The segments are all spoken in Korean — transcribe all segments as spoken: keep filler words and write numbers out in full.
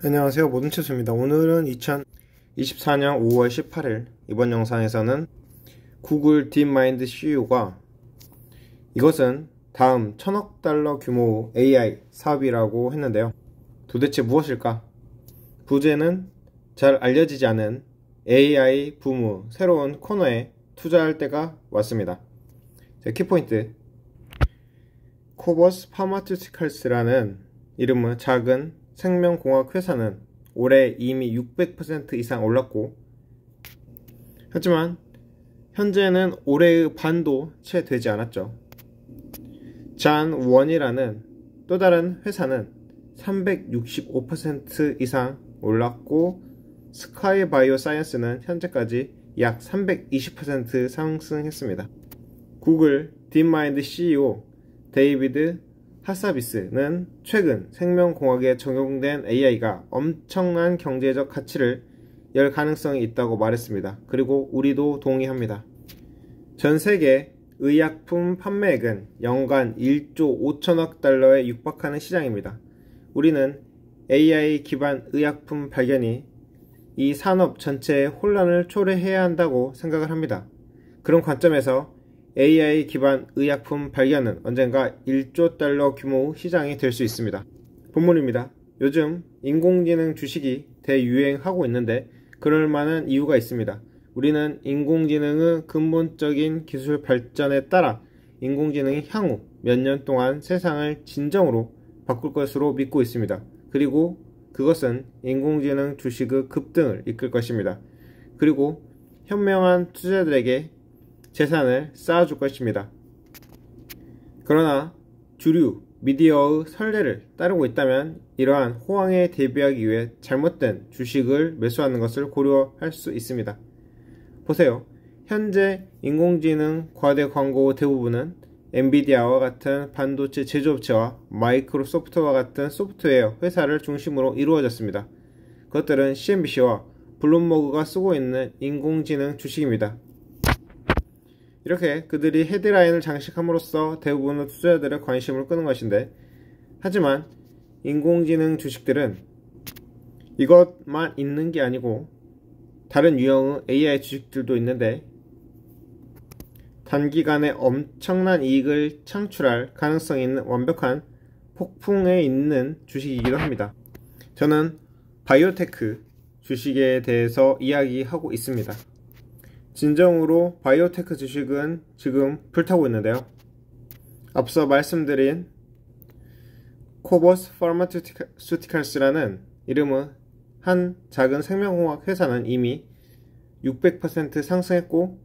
안녕하세요, 모든체수입니다. 오늘은 이천이십사 년 오월 십팔일 이번 영상에서는 구글 딥마인드 씨이오가 이것은 다음 천억 달러 규모 에이아이 사업이라고 했는데요. 도대체 무엇일까? 부제는 잘 알려지지 않은 에이아이 붐 새로운 코너에 투자할 때가 왔습니다. 키포인트, 코버스 파마투티컬스라는 이름은 작은 생명공학 회사는 올해 이미 육백 퍼센트 이상 올랐고, 하지만 현재는 올해의 반도 채 되지 않았죠. 잔원이라는 또 다른 회사는 삼백육십오 퍼센트 이상 올랐고, 스카이 바이오 사이언스는 현재까지 약 삼백이십 퍼센트 상승했습니다. 구글 딥마인드 씨이오 데이비드 하사비스는 최근 생명공학에 적용된 에이아이가 엄청난 경제적 가치를 열 가능성이 있다고 말했습니다. 그리고 우리도 동의합니다. 전 세계 의약품 판매액은 연간 일조 오천억 달러에 육박하는 시장입니다. 우리는 에이아이 기반 의약품 발견이 이 산업 전체에 혼란을 초래해야 한다고 생각을 합니다. 그런 관점에서 에이아이 기반 의약품 발견은 언젠가 일조 달러 규모 시장이 될 수 있습니다. 본문입니다. 요즘 인공지능 주식이 대유행하고 있는데 그럴 만한 이유가 있습니다. 우리는 인공지능의 근본적인 기술 발전에 따라 인공지능이 향후 몇 년 동안 세상을 진정으로 바꿀 것으로 믿고 있습니다. 그리고 그것은 인공지능 주식의 급등을 이끌 것입니다. 그리고 현명한 투자자들에게 재산을 쌓아줄 것입니다. 그러나 주류 미디어의 선례를 따르고 있다면 이러한 호황에 대비하기 위해 잘못된 주식을 매수하는 것을 고려할 수 있습니다. 보세요. 현재 인공지능 과대 광고 대부분은 엔비디아와 같은 반도체 제조업체와 마이크로소프트와 같은 소프트웨어 회사를 중심으로 이루어졌습니다. 그것들은 씨엔비씨와 블룸버그가 쓰고 있는 인공지능 주식입니다. 이렇게 그들이 헤드라인을 장식함으로써 대부분의 투자자들의 관심을 끄는 것인데, 하지만 인공지능 주식들은 이것만 있는 게 아니고 다른 유형의 에이아이 주식들도 있는데 단기간에 엄청난 이익을 창출할 가능성이 있는 완벽한 폭풍에 있는 주식이기도 합니다. 저는 바이오테크 주식에 대해서 이야기하고 있습니다. 진정으로 바이오테크 주식은 지금 불타고 있는데요. 앞서 말씀드린 코버스 파마투티컬스라는 이름의 한 작은 생명공학 회사는 이미 육백 퍼센트 상승했고,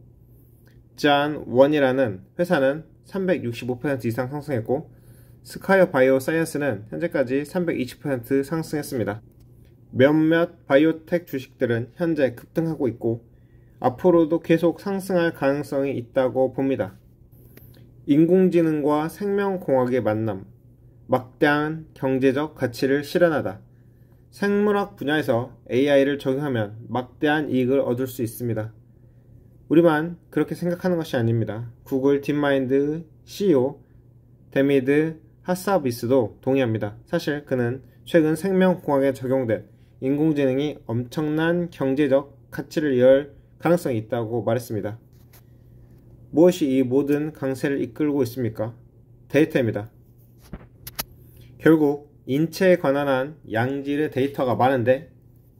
잔원이라는 회사는 삼백육십오 퍼센트 이상 상승했고, 스카이 바이오 사이언스는 현재까지 삼백이십 퍼센트 상승했습니다. 몇몇 바이오텍 주식들은 현재 급등하고 있고 앞으로도 계속 상승할 가능성이 있다고 봅니다. 인공지능과 생명공학의 만남, 막대한 경제적 가치를 실현하다. 생물학 분야에서 에이아이를 적용하면 막대한 이익을 얻을 수 있습니다. 우리만 그렇게 생각하는 것이 아닙니다. 구글 딥마인드 씨이오 데미드 하사비스도 동의합니다. 사실 그는 최근 생명공학에 적용된 인공지능이 엄청난 경제적 가치를 열 가능성이 있다고 말했습니다. 무엇이 이 모든 강세를 이끌고 있습니까? 데이터입니다. 결국 인체에 관한 한 양질의 데이터가 많은데,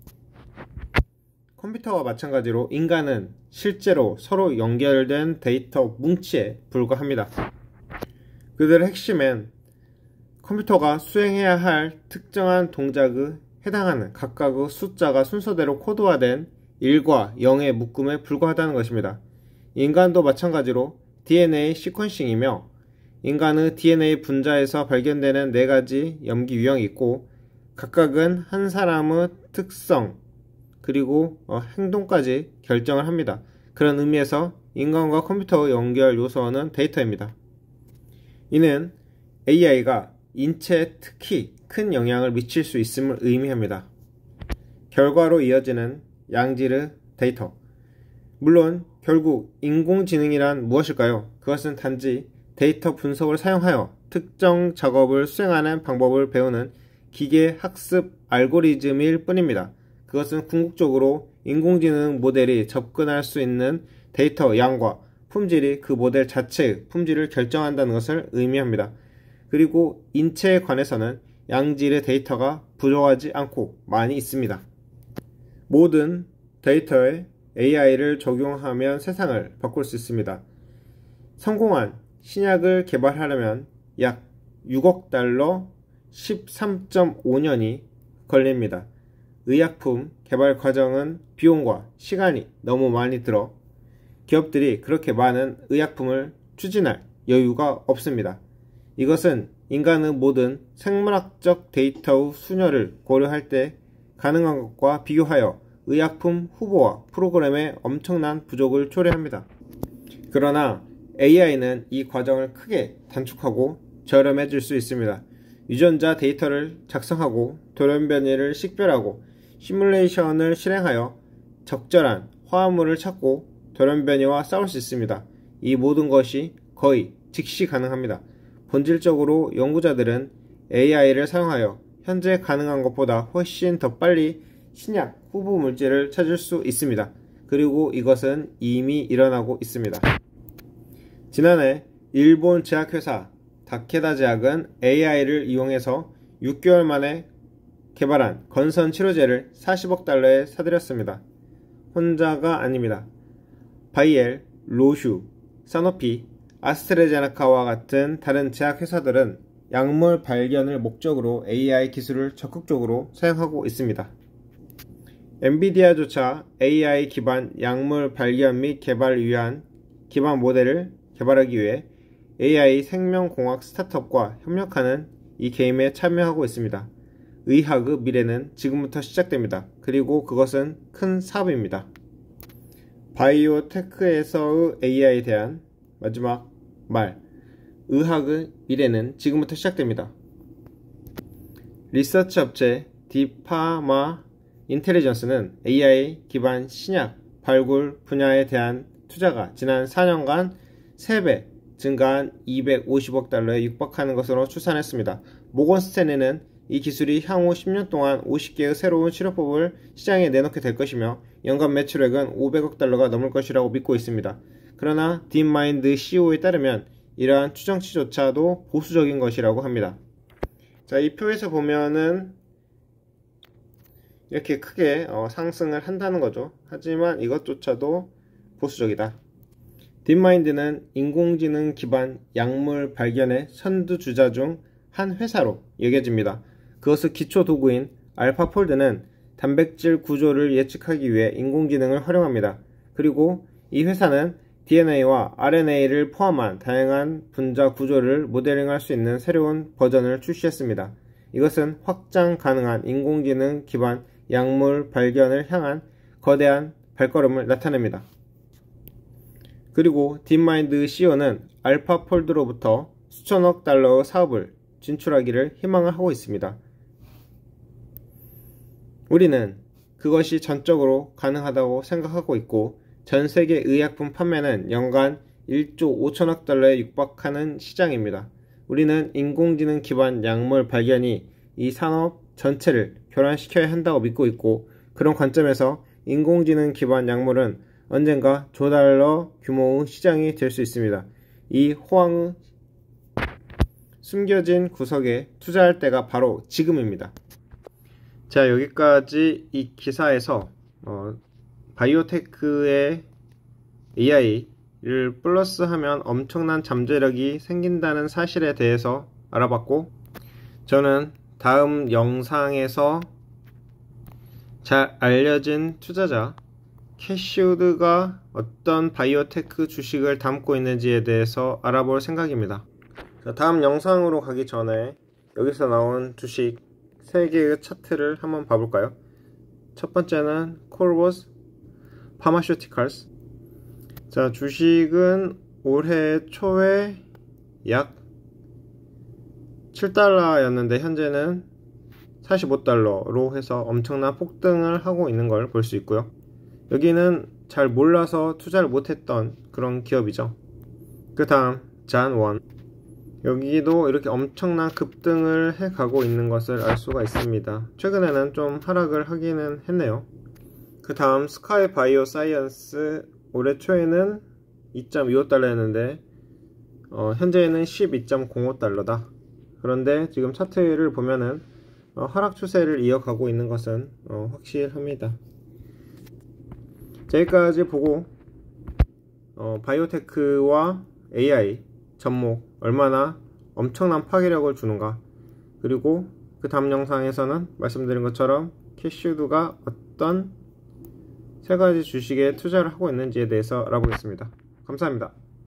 컴퓨터와 마찬가지로 인간은 실제로 서로 연결된 데이터 뭉치에 불과합니다. 그들의 핵심은 컴퓨터가 수행해야 할 특정한 동작에 해당하는 각각의 숫자가 순서대로 코드화된 일과 영의 묶음에 불과하다는 것입니다. 인간도 마찬가지로 디엔에이 시퀀싱이며, 인간의 디엔에이 분자에서 발견되는 네 가지 염기 유형이 있고 각각은 한 사람의 특성 그리고 어, 행동까지 결정을 합니다. 그런 의미에서 인간과 컴퓨터의 연결 요소는 데이터입니다. 이는 에이아이가 인체에 특히 큰 영향을 미칠 수 있음을 의미합니다. 결과로 이어지는 양질의 데이터. 물론 결국 인공지능이란 무엇일까요? 그것은 단지 데이터 분석을 사용하여 특정 작업을 수행하는 방법을 배우는 기계 학습 알고리즘일 뿐입니다. 그것은 궁극적으로 인공지능 모델이 접근할 수 있는 데이터 양과 품질이 그 모델 자체의 품질을 결정한다는 것을 의미합니다. 그리고 인체에 관해서는 양질의 데이터가 부족하지 않고 많이 있습니다. 모든 데이터에 에이아이를 적용하면 세상을 바꿀 수 있습니다. 성공한 신약을 개발하려면 약 육억 달러 십삼 점 오 년이 걸립니다. 의약품 개발 과정은 비용과 시간이 너무 많이 들어 기업들이 그렇게 많은 의약품을 추진할 여유가 없습니다. 이것은 인간의 모든 생물학적 데이터의 순혈을 고려할 때 가능한 것과 비교하여 의약품 후보와 프로그램에 엄청난 부족을 초래합니다. 그러나 에이아이는 이 과정을 크게 단축하고 저렴해질 수 있습니다. 유전자 데이터를 작성하고 돌연변이를 식별하고 시뮬레이션을 실행하여 적절한 화합물을 찾고 돌연변이와 싸울 수 있습니다. 이 모든 것이 거의 즉시 가능합니다. 본질적으로 연구자들은 에이아이를 사용하여 현재 가능한 것보다 훨씬 더 빨리 신약 후보 물질을 찾을 수 있습니다. 그리고 이것은 이미 일어나고 있습니다. 지난해 일본 제약회사 다케다 제약은 에이아이를 이용해서 육 개월 만에 개발한 건선 치료제를 사십억 달러에 사들였습니다. 혼자가 아닙니다. 바이엘, 로슈, 사노피, 아스트레제네카와 같은 다른 제약회사들은 약물 발견을 목적으로 에이아이 기술을 적극적으로 사용하고 있습니다. 엔비디아조차 에이아이 기반 약물 발견 및 개발을 위한 기반 모델을 개발하기 위해 에이아이 생명공학 스타트업과 협력하는 이 게임에 참여하고 있습니다. 의학의 미래는 지금부터 시작됩니다. 그리고 그것은 큰 사업입니다. 바이오테크에서의 에이아이에 대한 마지막 말, 의학의 미래는 지금부터 시작됩니다. 리서치 업체 디파마 인텔리전스는 에이아이 기반 신약 발굴 분야에 대한 투자가 지난 사 년간 세 배 증가한 이백오십억 달러에 육박하는 것으로 추산했습니다. 모건 스탠리는 이 기술이 향후 십 년 동안 오십 개의 새로운 치료법을 시장에 내놓게 될 것이며 연간 매출액은 오백억 달러가 넘을 것이라고 믿고 있습니다. 그러나 딥마인드 씨이오에 따르면 이러한 추정치조차도 보수적인 것이라고 합니다. 자, 이 표에서 보면은 이렇게 크게 어, 상승을 한다는 거죠. 하지만 이것조차도 보수적이다. 딥마인드는 인공지능 기반 약물 발견의 선두주자 중 한 회사로 여겨집니다. 그것의 기초 도구인 알파폴드는 단백질 구조를 예측하기 위해 인공지능을 활용합니다. 그리고 이 회사는 디엔에이와 알엔에이를 포함한 다양한 분자 구조를 모델링할 수 있는 새로운 버전을 출시했습니다. 이것은 확장 가능한 인공지능 기반 약물 발견을 향한 거대한 발걸음을 나타냅니다. 그리고 딥마인드 씨이오는 알파폴드로부터 수천억 달러의 사업을 진출하기를 희망을 하고 있습니다. 우리는 그것이 전적으로 가능하다고 생각하고 있고 전 세계 의약품 판매는 연간 일조 오천억 달러에 육박하는 시장입니다. 우리는 인공지능 기반 약물 발견이 이 산업 전체를 교란시켜야 한다고 믿고 있고 그런 관점에서 인공지능 기반 약물은 언젠가 조달러 규모의 시장이 될 수 있습니다. 이 호황의 숨겨진 구석에 투자할 때가 바로 지금입니다. 자, 여기까지 이 기사에서 어, 바이오테크의 에이아이를 플러스하면 엄청난 잠재력이 생긴다는 사실에 대해서 알아봤고 저는 다음 영상에서 잘 알려진 투자자 캐시우드가 어떤 바이오테크 주식을 담고 있는지에 대해서 알아볼 생각입니다. 자, 다음 영상으로 가기 전에 여기서 나온 주식 세 개의 차트를 한번 봐볼까요? 첫 번째는 Corvus Pharmaceuticals. 자, 주식은 올해 초에 약 칠 달러였는데 현재는 사십오 달러로 해서 엄청난 폭등을 하고 있는 걸 볼 수 있고요. 여기는 잘 몰라서 투자를 못했던 그런 기업이죠. 그 다음 잔원. 여기도 이렇게 엄청난 급등을 해 가고 있는 것을 알 수가 있습니다. 최근에는 좀 하락을 하기는 했네요. 그 다음 스카이 바이오 사이언스 올해 초에는 이 점 이오 달러였는데 어, 현재는 십이 점 공오 달러다. 그런데 지금 차트를 보면은 어, 하락 추세를 이어가고 있는 것은 어, 확실합니다. 자, 여기까지 보고 어, 바이오테크와 에이아이 접목 얼마나 엄청난 파괴력을 주는가, 그리고 그 다음 영상에서는 말씀드린 것처럼 캐시우드가 어떤 세 가지 주식에 투자를 하고 있는지에 대해서 알아보겠습니다. 감사합니다.